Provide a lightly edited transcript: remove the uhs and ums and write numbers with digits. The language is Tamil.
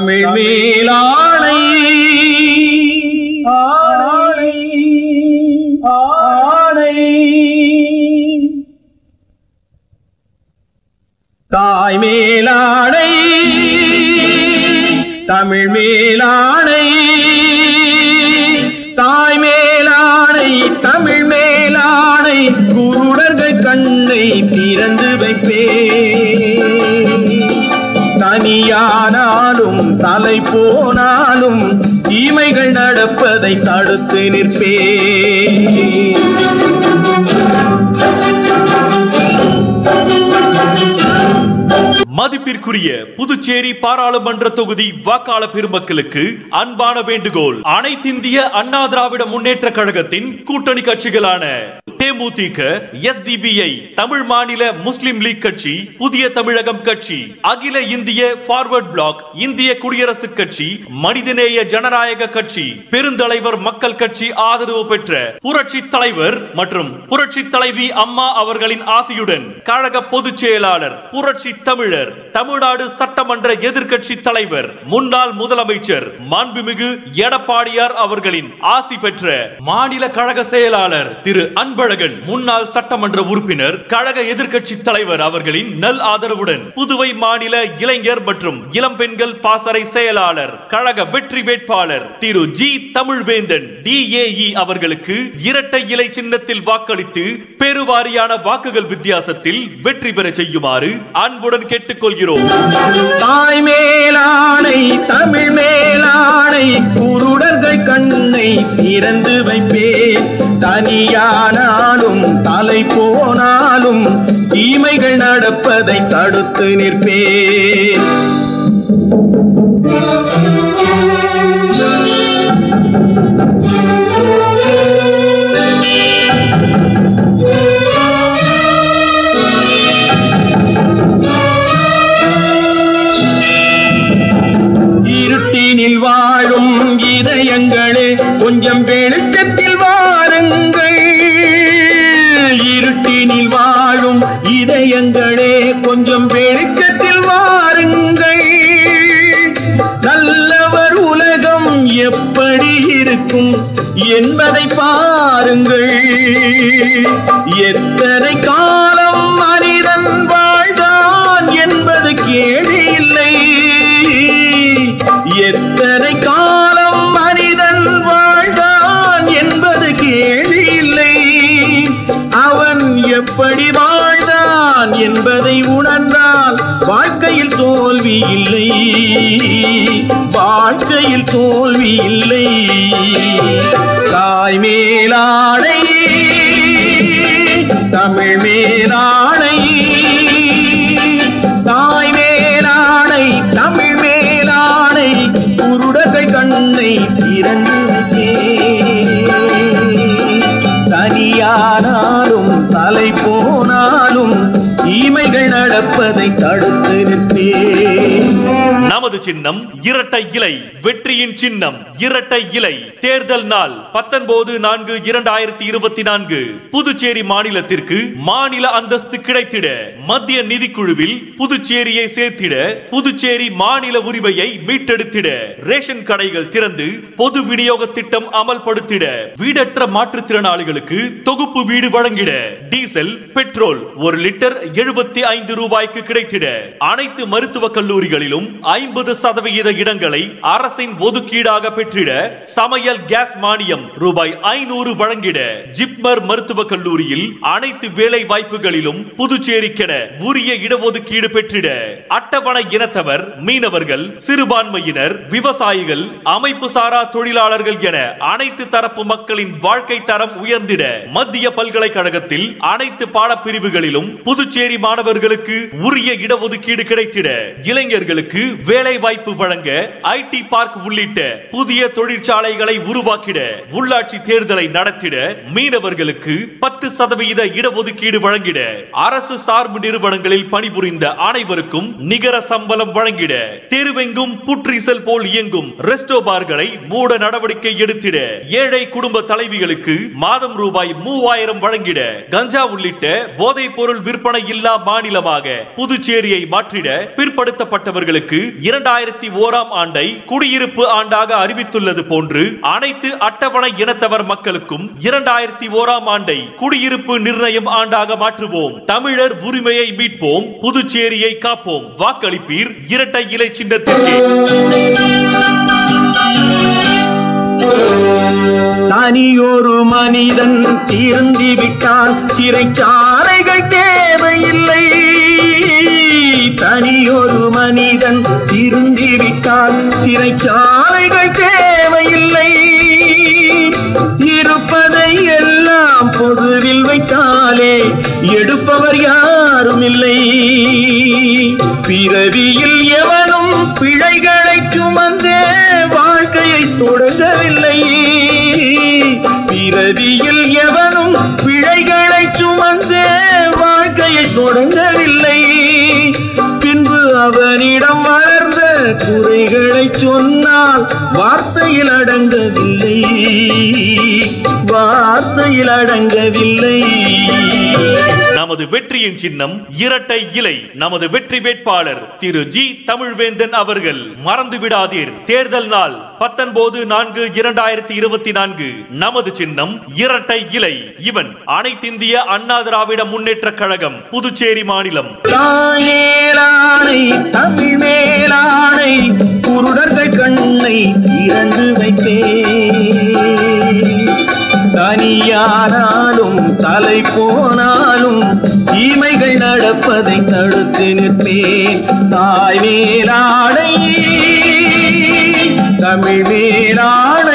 தமிழ் மேலாணை ஆணை ஆணை தாய் மேலாணை தமிழ் மேலாணை தாய் மேலாணை தமிழ் மேலாணை குருடர்கள் கண்ணை திறந்து வைப்பே தனியானாலும் தலை போனாலும் தீமைகள் நடப்பதை தடுத்து நிற்பே மதிப்பிற்குரிய புதுச்சேரி பாராளுமன்ற தொகுதி வாக்காளர் பெருமக்களுக்கு அன்பான வேண்டுகோள். அனைத்திந்திய அண்ணா திராவிட முன்னேற்ற கழகத்தின் கூட்டணி கட்சிகளான தேமுதிக, SDPI, தமிழ் மாநில முஸ்லிம் லீக் கட்சி, புதிய தமிழகம் கட்சி, அகில இந்திய ஃபார்வர்ட் பிளாக், இந்திய குடியரசுக் கட்சி, மனிதநேய ஜனநாயக கட்சி, பெருந்தலைவர் மக்கள் கட்சி ஆதரவு பெற்ற புரட்சி தலைவர் மற்றும் புரட்சி தலைவி அம்மா அவர்களின் ஆசியுடன் கழக பொதுச் செயலாளர், புரட்சி தமிழர், தமிழ்நாடு சட்டமன்ற எதிர்கட்சி தலைவர், முன்னாள் முதலமைச்சர் மாண்புமிகு எடப்பாடியார் அவர்களின் ஆசி பெற்ற மாநில கழக செயலாளர் திரு அன்பழகன், முன்னாள் சட்டமன்ற உறுப்பினர், கழக எதிர்கட்சி தலைவர் அவர்களின் நல் ஆதரவுடன் புதுவை மாநில இளைஞர் மற்றும் இளம் பெண்கள் பாசறை செயலாளர், கழக வெற்றி வேட்பாளர் திரு ஜி தமிழ்வேந்தன் DAE அவர்களுக்கு இரட்டை இலை சின்னத்தில் வாக்களித்து பெருவாரியான வாக்குகள் வித்தியாசத்தில் வெற்றி பெற செய்யுமாறு அன்புடன் கேட்டுக்கொள்கிறோம். தாய் மேலாணை தமிழ் மேலாணை குருடர்கள் கண்ணை திறந்து வைப்பே தனியானாலும் தலை போனாலும் தீமைகள் நடப்பதை தடுத்து நிற்பே இருட்டினில் வாழும் இதயங்களே கொஞ்சம் வெளிச்சத்தில் வாருங்கள். இருட்டினில் வாழும் இதயங்களே கொஞ்சம் வெளிச்சத்தில் வாருங்கள். நல்லவர் உலகம் எப்படி இருக்கும் என்பதை பாருங்கள். எத்தனை காலம் மனிதன் வாழ்ந்தான் என்பது கேள்வி இல்லை. எத்தனை காலம் மனிதன் வாழ்ந்தான் என்பது கேள்வி இல்லை. அவன் எப்படி வாழ்ந்தான் என்பதை உணர்ந்தால் வாழ்க்கையில் தோல்வி இல்லை. வாழ்க்கையில் தோல்வி இல்லை. தாய் மேலாணை தமிழ் மேலாணை தாய் மேலாணை தமிழ் மேலாணை குருடர்கள் கண்ணை திறந்து வைத்தே தனியானாலும் தலை போனாலும் தீமைகள் நடப்பதை தடுத்து நிற்பே. நமது சின்னம் இரட்டை இலை, வெற்றியின் சின்னம் இரட்டை இலை. தேர்தல் நாள் 19/4/2024. புதுச்சேரி மாநிலத்திற்கு மாநில அந்தஸ்து கிடைத்திட, மத்திய நிதிக்குழுவில் புதுச்சேரியை சேர்த்திட, புதுச்சேரி மாநில உரிமையை மீட்டெடுத்திட, ரேஷன் கடைகள் திறந்து பொது விநியோக திட்டம் அமல்படுத்திட, வீடற்ற மாற்றுத்திறனாளிகளுக்கு தொகுப்பு வீடு வழங்கிட, டீசல் பெட்ரோல் 1 லிட்டர் 75 ரூபாய்க்கு கிடைத்திட, அனைத்து மருத்துவக் கல்லூரிகளிலும் 50% இடங்களை அரசின் ஒதுக்கீடாக பெற்றிட, சமையல் கேஸ் மானியம் ரூபாய் 500 வழங்கிட, ஜிப்மர் மருத்துவக் கல்லூரியில் அனைத்து வேலை வாய்ப்புகளிலும் புதுச்சேரிக்கென உரிய இடஒதுக்கீடு பெற்றிட, அட்டவணை இனத்தவர், மீனவர்கள், சிறுபான்மையினர், விவசாயிகள், அமைப்பு சாரா தொழிலாளர்கள் என அனைத்து தரப்பு மக்களின் வாழ்க்கை தரம் உயர்ந்திட, மத்திய பல்கலைக்கழகத்தில் அனைத்து பாடப்பிரிவுகளிலும் புதுச்சேரி மாணவர்களுக்கு உரிய இடஒதுக்கீடு கிடைத்திட, இளைஞர்களுக்கு வேலை வாய்ப்பு வழங்க IT பார்க் உள்ளிட்ட புதிய தொழிற்சாலைகளை உருவாக்கிட, உள்ளாட்சி தேர்தலை நடத்திட, மீனவர்களுக்கு 10% இடஒதுக்கீடு வழங்கிட, அரசு சார்பு நிறுவனங்களில் பணிபுரிந்த அனைவருக்கும் நிகர சம்பளம் வழங்கிட, தெருவெங்கும் புற்றீசல் போல் இயங்கும் ரெஸ்டோ பார்களை மூட நடவடிக்கை எடுத்திட, ஏழை குடும்ப தலைவிகளுக்கு மாதம் ரூபாய் 3000 வழங்கிட, கஞ்சா உள்ளிட்ட போதைப் பொருள் விற்பனை இல்லா மாநிலமாக புதுச்சேரியை மாற்றிட, பிற்படுத்தப்பட்டவர்களுக்கு 2001ஆம் ஆண்டை குடியிருப்பு ஆண்டாக அறிவித்துள்ளது போன்று அனைத்து அட்டவணை இனத்தவர் மக்களுக்கும் 2001ஆம் ஆண்டை குடியிருப்பு நிர்ணயம் ஆண்டாக மாற்றுவோம். தமிழர் உரிமையை மீட்போம், புதுச்சேரியை காப்போம். வாக்களிப்பீர் இரட்டை இலை சின்னத்திற்கு. தனியொரு மனிதன் திருந்திவிட்டான், சிறைச்சாலைகள் தேவையில்லை. தனியொரு மனிதன் திருந்திவிட்டான், சிறைச்சாலைகள் தேவையில்லை. இருப்பதை எல்லாம் பொதுவில் வைத்தாலே எடுப்பவர் யாரும் இல்லை. பிறவியில் எவனும் பிழைகளை சுமந்தே வாழ்க்கையை தொடங்கவில்லை. பிறவியில் எவனும் பிழைகளை சுமந்தே வாழ்க்கையை தொடங்கவில்லை. பின்பு அவனிடம் வளர்ந்த குறைகளை சொன்னால் வார்த்தையில் அடங்கவில்லை, வார்த்தையில் அடங்கவில்லை. நமது வெற்றியின் சின்னம் இரட்டை இலை. நமது வெற்றி வேட்பாளர் திரு ஜி தமிழ்வேந்தன் அவர்கள். மறந்து விடாதீர், தேர்தல் நாள் 19/4/2024. நமது சின்னம் இரட்டை இலை. இவன் அனைத்திந்திய அண்ணா திராவிட முன்னேற்ற கழகம், புதுச்சேரி மாநிலம். தாயேலானை தமிழ் மேலானை, குருடர்கள் கண்ணை திறந்து வைத்தேன். தனியானாலும் தலை போனாலும் தீமைகள் நடப்பதை தடுத்து நிற்பேன். தாய் மேலாடை தமிழ் மேலாடை.